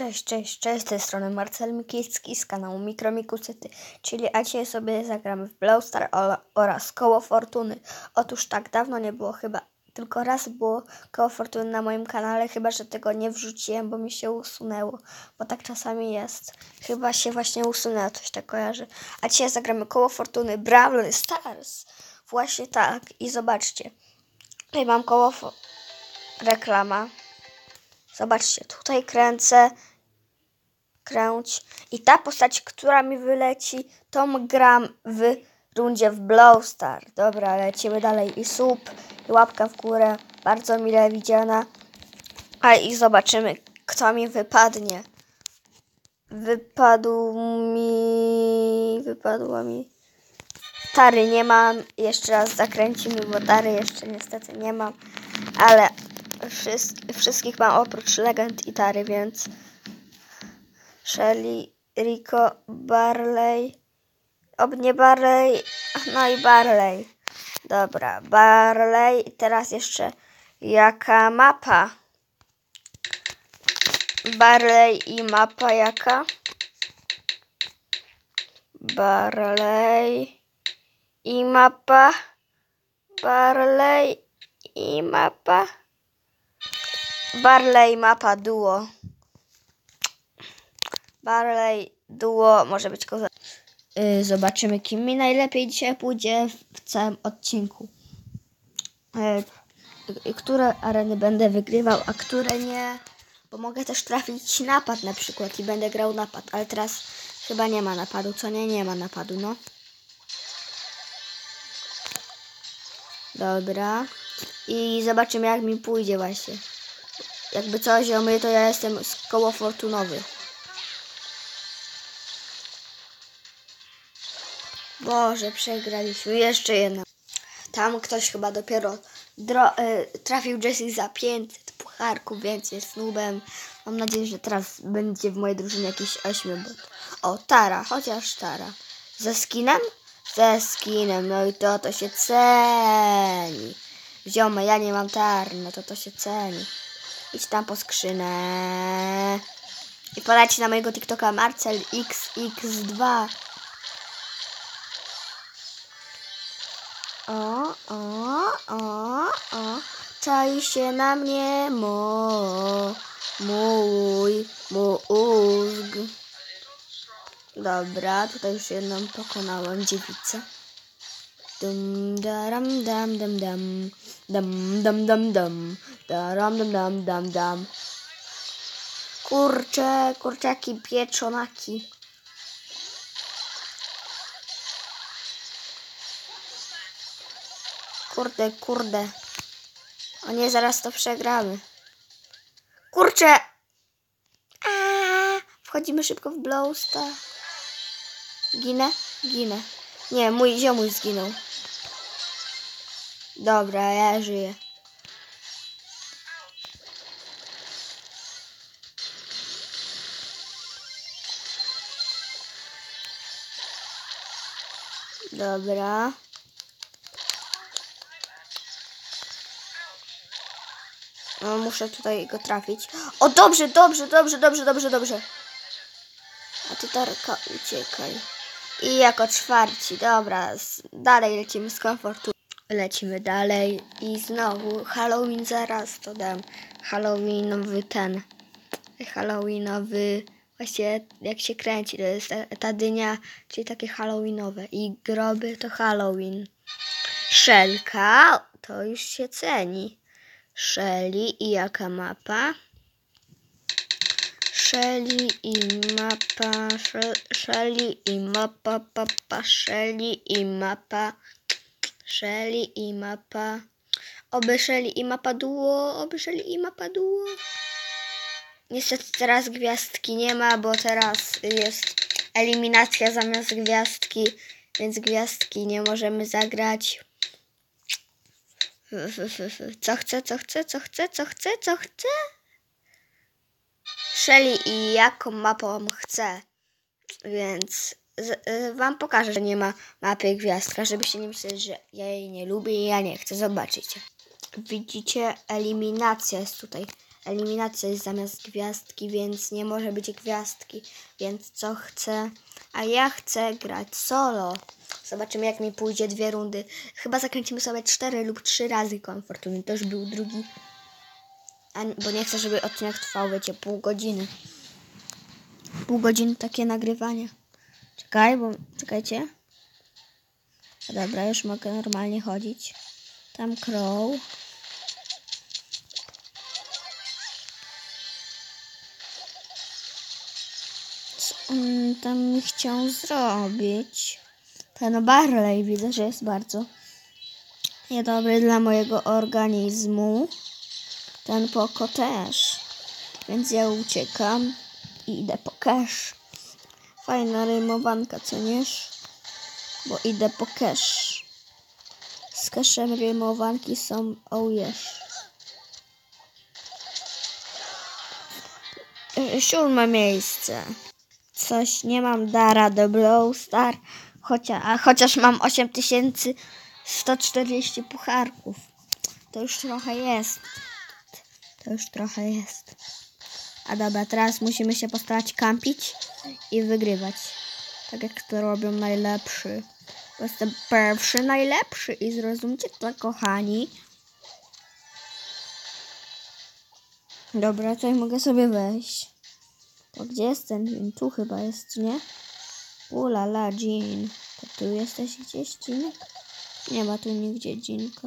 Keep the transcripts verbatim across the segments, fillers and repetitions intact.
Cześć, cześć, cześć, z tej strony Marcel Mikielski z kanału Mikromikusety, czyli a dzisiaj sobie zagramy w Brawl Stars oraz Koło Fortuny. Otóż tak, dawno nie było chyba, tylko raz było Koło Fortuny na moim kanale, chyba że tego nie wrzuciłem, bo mi się usunęło, bo tak czasami jest. Chyba się właśnie usunęło, coś tak kojarzy. A dzisiaj zagramy Koło Fortuny Brawl Stars. Właśnie tak i zobaczcie, tutaj mam koło fo- reklama. Zobaczcie, tutaj kręcę, kręć i ta postać, która mi wyleci, tą gram w rundzie w Brawl Stars. Dobra, lecimy dalej i sub, i łapka w górę, bardzo mile widziana. A i zobaczymy, kto mi wypadnie. Wypadł mi, wypadła mi, Tary nie mam, jeszcze raz zakręcimy, bo Tary jeszcze niestety nie mam, ale Wszyst- wszystkich mam oprócz Legend i Tary, więc Shelly, Rico, Barley, obnie Barley, no i Barley. Dobra, Barley. Teraz jeszcze jaka mapa? Barley i mapa jaka? Barley i mapa. Barley i mapa. Barley mapa duo. Barley duo może być koza. Yy, zobaczymy, kim mi najlepiej dzisiaj pójdzie w całym odcinku. Yy, które areny będę wygrywał, a które nie. Bo mogę też trafić napad na przykład i będę grał napad, ale teraz chyba nie ma napadu, co nie? Nie ma napadu, no. Dobra. I zobaczymy, jak mi pójdzie właśnie. Jakby coś o mnie, to ja jestem z koło fortunowy. Boże, przegraliśmy. Jeszcze jedna. Tam ktoś chyba dopiero dro- y, trafił Jessie za pięćset pucharków, więc jest nubem. Mam nadzieję, że teraz będzie w mojej drużynie jakiś ośmiobot. O, Tara, chociaż Tara. Ze skinem? Ze skinem, no i to to się ceni. Wziąmy, ja nie mam Tary, no to to się ceni. Idź tam po skrzynę. I podajcie na mojego TikToka Marcel X X dwa. O, o, o, o. Czai się na mnie mo, mój mózg. Dobra, tutaj już jedną pokonałem dziewicę. Dum daram dam dam dam dam dam dam dam daram dam dam dam dam. Kurcze, kurczaki pieczonaki. Kurde, kurde. O nie, zaraz to przegramy. Kurczę! Aaaa! Wchodzimy szybko w Brawl Stars. Ginę? Ginę. Nie, mój ziomuś zginął. Dobra, ja żyję. Dobra. No, muszę tutaj go trafić. O, dobrze, dobrze, dobrze, dobrze, dobrze, dobrze. A ty, Tarka, uciekaj. I jako czwarci, dobra, dalej lecimy z komfortu. Lecimy dalej i znowu Halloween, zaraz to dam. Halloweenowy ten. Halloweenowy, właśnie jak się kręci, to jest ta, ta dynia, czyli takie halloweenowe. I groby to Halloween. Szelka, to już się ceni. Shelly i jaka mapa? Shelly i mapa, Shelly i mapa, papa, Shelly i mapa, Shelly i mapa. Oby Shelly i mapa duo, oby Shelly i mapa duo. Niestety teraz gwiazdki nie ma, bo teraz jest eliminacja zamiast gwiazdki, więc gwiazdki nie możemy zagrać. Co chcę, co chcę, co chcę, co chcę, co chcę? Shelly i jaką mapą chcę. Więc z, y, wam pokażę, że nie ma mapy gwiazdka, żebyście nie myśleli, że ja jej nie lubię i ja nie chcę. Zobaczycie. Widzicie, eliminacja jest tutaj. eliminacja jest zamiast gwiazdki, więc nie może być gwiazdki. Więc co chcę? A ja chcę grać solo. Zobaczymy, jak mi pójdzie dwie rundy. Chyba zakręcimy sobie cztery lub trzy razy koło fortuny. To już był drugi. A, bo nie chcę, żeby odcinek trwał, wiecie, pół godziny. Pół godziny takie nagrywanie. Czekaj, bo... Czekajcie. Dobra, już mogę normalnie chodzić. Tam Crow. Co on tam mi chciał zrobić? Ten Barley widzę, że jest bardzo niedobry dla mojego organizmu. Ten Poko też. Więc ja uciekam i idę po cash. Fajna rymowanka, co niesz? Bo idę po cash. Z cashem rymowanki są ojesz. Siódme miejsce. Coś nie mam dara do Brawl Star, chociaż, a chociaż mam osiem tysięcy sto czterdzieści pucharków. To już trochę jest. To już trochę jest. A dobra, teraz musimy się postarać kampić i wygrywać. Tak jak to robią najlepszy. Bo jestem pierwszy najlepszy i zrozumcie to, kochani. Dobra, tutaj mogę sobie wejść. To gdzie jest ten Jean? Tu chyba jest, nie? Ulala, Jean. To tu jesteś gdzieś, Jeanek? Nie ma tu nigdzie Jeanka.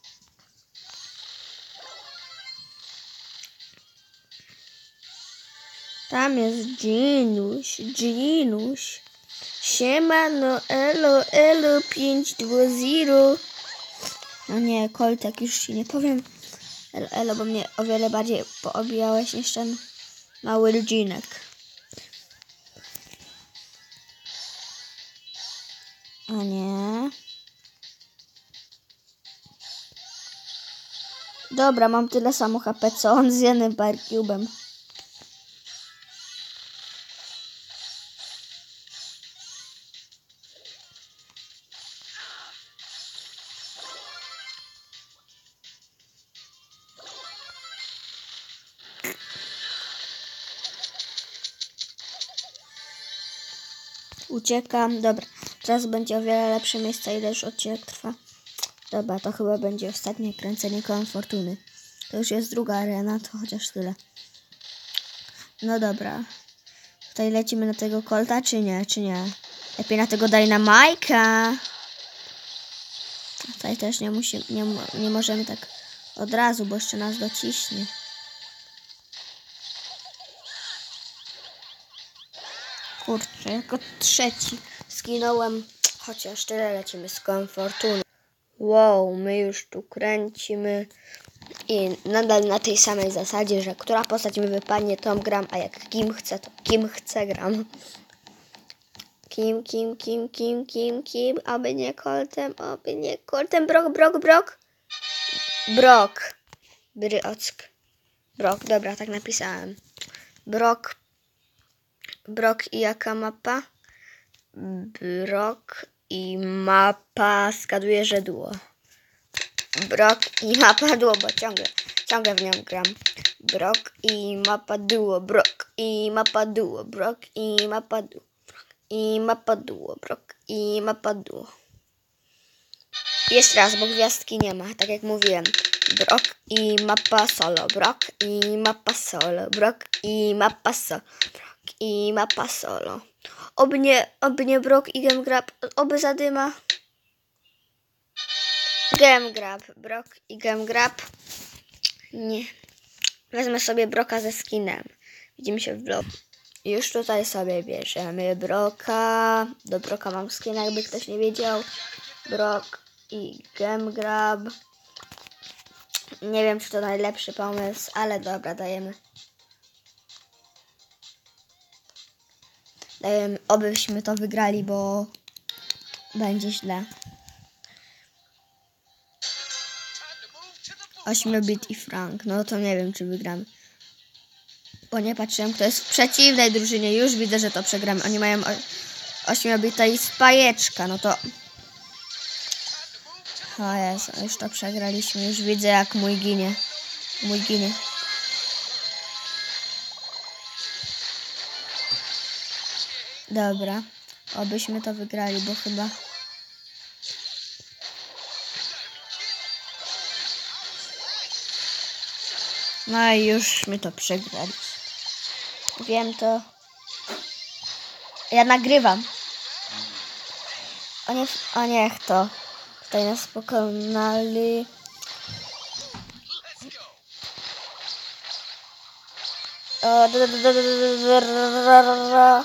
Tam jest Jeanuś, Jeanuś. Siemano, elo, elo, pięć dwa zero. No nie, Koltek, już ci nie powiem. Elo, elo, bo mnie o wiele bardziej poobijałeś niż ten mały Jeanek. A nie. Dobra, mam tyle samo H P co on z jednym Barcubem. Uciekam. Dobra, teraz będzie o wiele lepsze miejsce, ile już odcinek trwa. Dobra, to chyba będzie ostatnie kręcenie kołem fortuny. To już jest druga arena, to chociaż tyle. No dobra. Tutaj lecimy na tego Colta, czy nie? Czy nie? Lepiej na tego Dynamike'a. Tutaj też nie, musimy, nie, nie możemy tak od razu, bo jeszcze nas dociśnie. Kurczę, jako trzeci zginąłem. Chociaż tyle lecimy z kołem fortuny. Wow, my już tu kręcimy. I nadal na tej samej zasadzie, że która postać mi wypadnie, tą gram, a jak kim chcę, to kim chcę gram. Kim, kim, kim, kim, kim, kim, aby nie Coltem, aby nie Coltem, Brok, Brok, Brok. Brok. Bryock. Brok, dobra, tak napisałem. Brok. Brok i jaka mapa? Brok i mapa, zgaduję, że duo. Brok i mapa duo, bo ciągle, ciągle w nią gram. Brok i mapa duo, Brok i mapa duo, Brok i mapa duo, Brok i mapa duo, Brok i mapa duo. Jeszcze raz, bo gwiazdki nie ma, tak jak mówiłem. Brok i mapa solo, Brok i mapa solo, Brok i mapa solo, Brok i mapa solo. Oby nie, oby nie Brok i Game Grab, oby zadyma. Game Grab, Brok i Game Grab. Nie. Wezmę sobie Broka ze skinem. Widzimy się w vlogu. Już tutaj sobie bierzemy Broka. Do Broka mam skin, jakby ktoś nie wiedział. Brok i Game Grab. Nie wiem, czy to najlepszy pomysł, ale dobra, dajemy. Dajemy, obyśmy to wygrali, bo będzie źle. ośmiobit i Frank. No to nie wiem, czy wygramy. Bo nie patrzyłem, kto jest w przeciwnej drużynie. Już widzę, że to przegramy. Oni mają ośmiobita i spajeczka. No to... O Jezu, już to przegraliśmy. Już widzę, jak mój ginie. Mój ginie. Dobra. Obyśmy to wygrali, bo chyba... No i już my to przegraliśmy. Wiem to. Ja nagrywam. O nie, o niech to. Tutaj nas pokonali. O, da, da, da, da, da, da, da, da.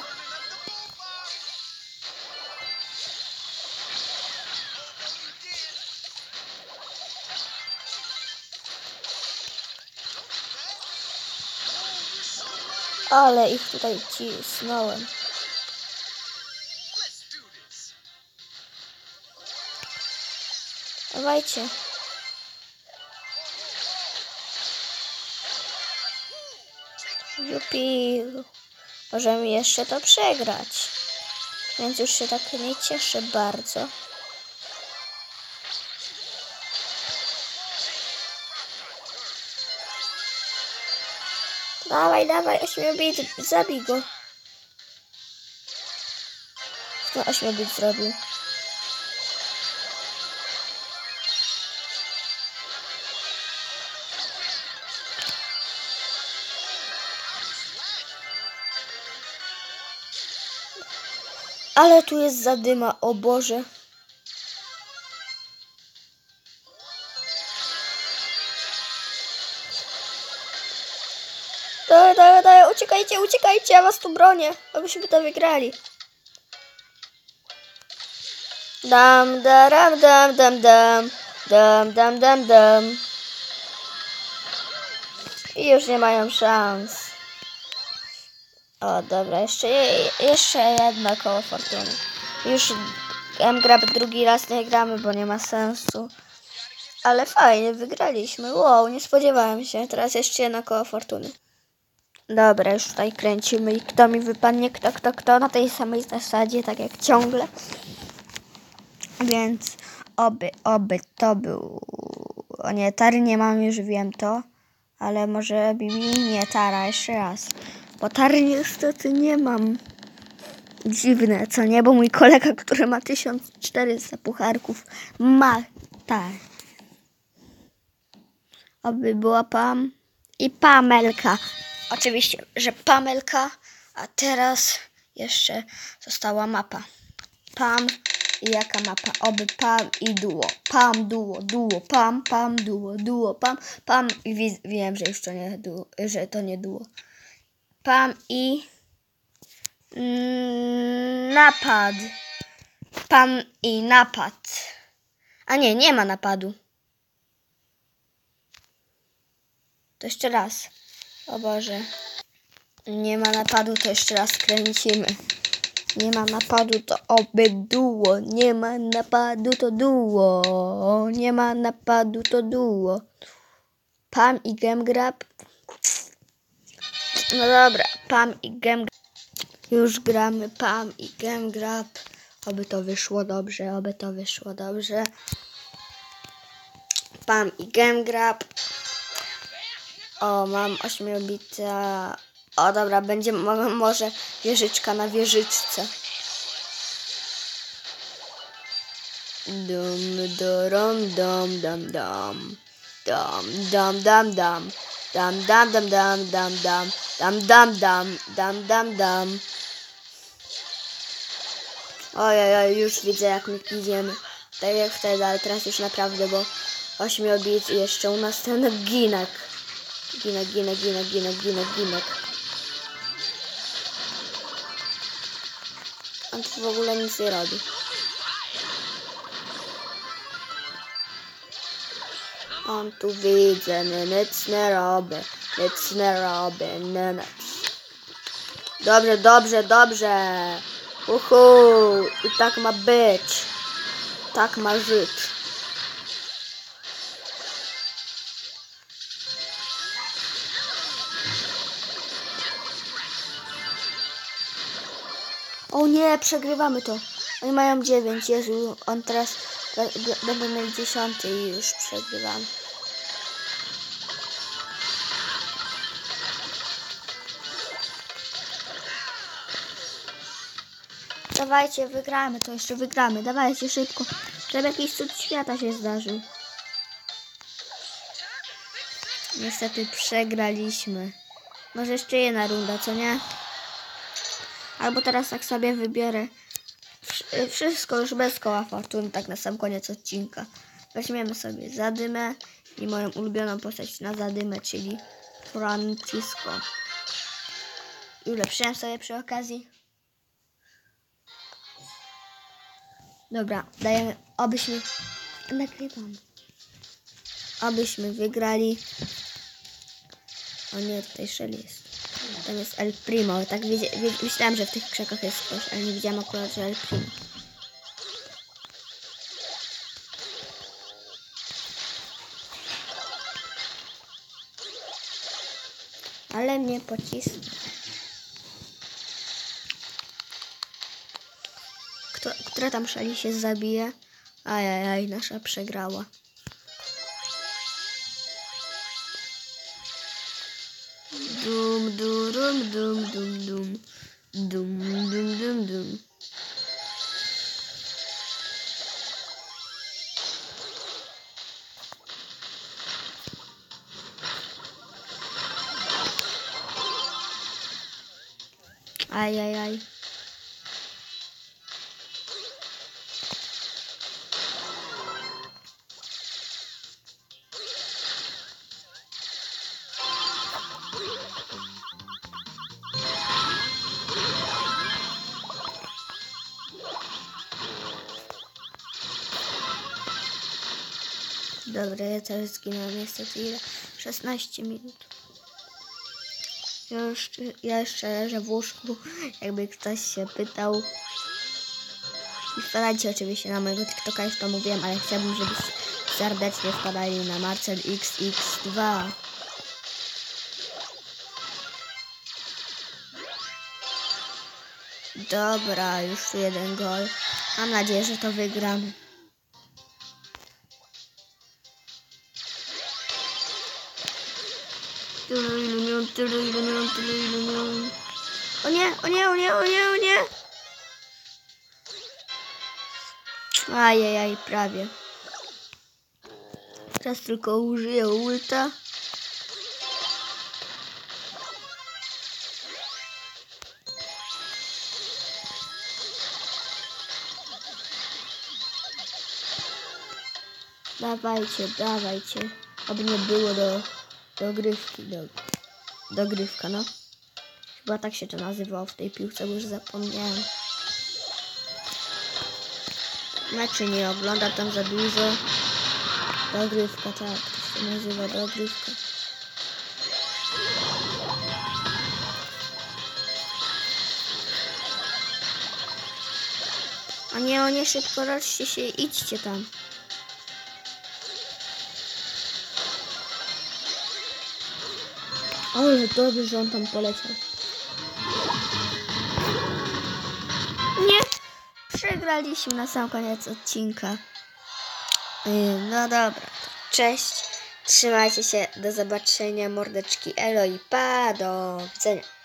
Ale ich tutaj cisnąłem. Dawajcie. Jupi. Możemy jeszcze to przegrać. Więc już się tak nie cieszę bardzo. Dawaj, dawaj, ośmiobit, zabij go. Co ośmiobit zrobił? Ale tu jest zadyma, o Boże. Dawaj, dawaj, dawaj, uciekajcie, uciekajcie, ja was tu bronię, abyśmy to wygrali. Dam, daram, dam, dam, dam, dam, dam, dam, dam. I już nie mają szans. O, dobra, jeszcze, jeszcze jedno koło fortuny. Już M-Grab drugi raz nie gramy, bo nie ma sensu. Ale fajnie, wygraliśmy. Wow, nie spodziewałem się. Teraz jeszcze jedno koło fortuny. Dobra, już tutaj kręcimy i kto mi wypadnie, kto, kto, kto, na tej samej zasadzie, tak jak ciągle. Więc oby, oby to był... O nie, Tary nie mam, już wiem to. Ale może Bibi? Nie, Tara, jeszcze raz. Bo Tary niestety nie mam. Dziwne, co nie? Bo mój kolega, który ma tysiąc czterysta pucharków, ma tak. Oby była Pam i Pamelka. Oczywiście, że Pamelka, a teraz jeszcze została mapa. Pam i jaka mapa? Oby Pam i duo. Pam, duo, duo, Pam, Pam, duo, duo, Pam, Pam i wi- wiem, że już to nie duo, że to nie duo. Pam i mm, napad. Pam i napad. A nie, nie ma napadu. To jeszcze raz. O Boże. Nie ma napadu, to jeszcze raz kręcimy. Nie ma napadu, to oby duo. Nie ma napadu, to duo. Nie ma napadu, to duo. Pam i M-Grab. No dobra, Pam i M-Grab. Już gramy Pam i M-Grab. Oby to wyszło dobrze, oby to wyszło dobrze. Pam i M-Grab. O, mam ośmiobita. O, dobra, będzie może wieżyczka na wieżyczce. Dum, dorom, dom, dam, dam. Dam, dam, dam, dam. Dam, dam, dam, dam, dam, dam. Dam, dam, dam, dam, dam, dam. Ojej, oj, już widzę, jak my idziemy. Tak jak wtedy, ale teraz już naprawdę, bo ośmiobit i jeszcze u nas ten ginek. Ginek, ginek, ginek, ginek, ginek, ginek. On tu w ogóle nic nie robi. On tu widzę, nic nie robię, nic nie robię, nic. Dobrze, dobrze, dobrze. Uhu, i tak ma być. Tak ma żyć. O nie, przegrywamy to. Oni mają dziewięć, Jezu, on teraz będą mieli dziesiąty i już przegrywamy. Dawajcie, wygramy, to jeszcze wygramy. Dawajcie szybko, żeby jakiś cud świata się zdarzył. Niestety przegraliśmy. Może jeszcze jedna runda, co nie? Albo teraz tak sobie wybiorę wszystko już bez koła fortuny, tak na sam koniec odcinka. Weźmiemy sobie Zadymę i moją ulubioną postać na Zadymę, czyli Francisco. I ulepszyłem sobie przy okazji. Dobra, dajemy, obyśmy... Nagrywam. Obyśmy wygrali. O nie, tutaj Shelly jest. Tam jest El Primo. Tak myślałam, że w tych krzakach jest ktoś, ale nie widziałam akurat, że El Primo. Ale mnie pocisnął. Kto, która tam Shelly się zabije? Ajajaj, nasza przegrała. Dum, dum, dum, dum, dum, dum, dum, dum, dum. Ajajaj. Dobra, ja też zginąłem niestety ile? szesnaście minut. Ja jeszcze, ja jeszcze leżę w łóżku, jakby ktoś się pytał. I wpadajcie oczywiście na mojego TikToka, już to mówiłem, ale chciałbym, żebyście serdecznie wpadali na Marcel X X dwa. Dobra, już tu jeden gol. Mam nadzieję, że to wygramy. Tylu ilu tylu ilu tylu ilu O nie, o nie, o nie, o nie, o nie. Ajajaj, prawie. Teraz tylko użyję ulta. Dawajcie, dawajcie. Aby nie było do dogrywki. Do, dogrywka, no. Chyba tak się to nazywało w tej piłce, bo już zapomniałem. Meczy nie ogląda tam za dużo. Dogrywka, tak. To się nazywa dogrywka. A nie, o nie, szybko roczcie się, idźcie tam. Ale dobrze, że on tam poleciał. Nie! Przegraliśmy na sam koniec odcinka. No dobra. Cześć. Trzymajcie się. Do zobaczenia. Mordeczki elo i pa. Do widzenia.